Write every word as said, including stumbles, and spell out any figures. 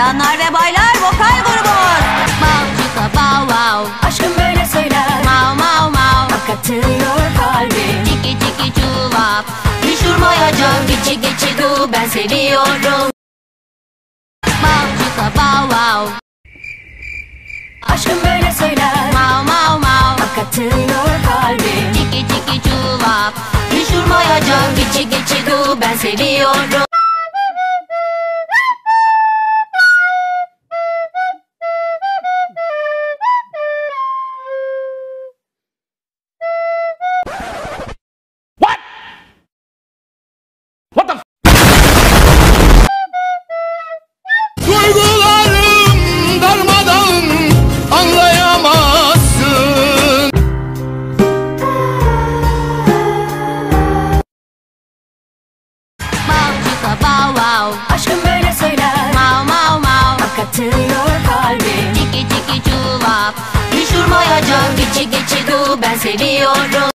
Bayanlar ve baylar, vokal grubumuz. Mav çika bav vav, Aşkım böyle söyler. mav mav mav. Bak atıyor kalbim. Çiki çiki çuvap, hiç durmayacağım. Geçi geçi du, ben seviyorum. Mav çika bav vav, Aşkım böyle söyler. mav mav mav. Bak atıyor kalbim. Çiki çiki çuvap, hiç durmayacağım. Geçi geçi du, ben seviyorum. Duygularım darmadağın, anlayamazsın. Mav çika bav vav, Aşkım böyle söyler. mav mav mav. Bak atıyor kalbim. Çiki çiki çuvap, hiç durmayacağım. Geçi geçi du, ben seviyorum.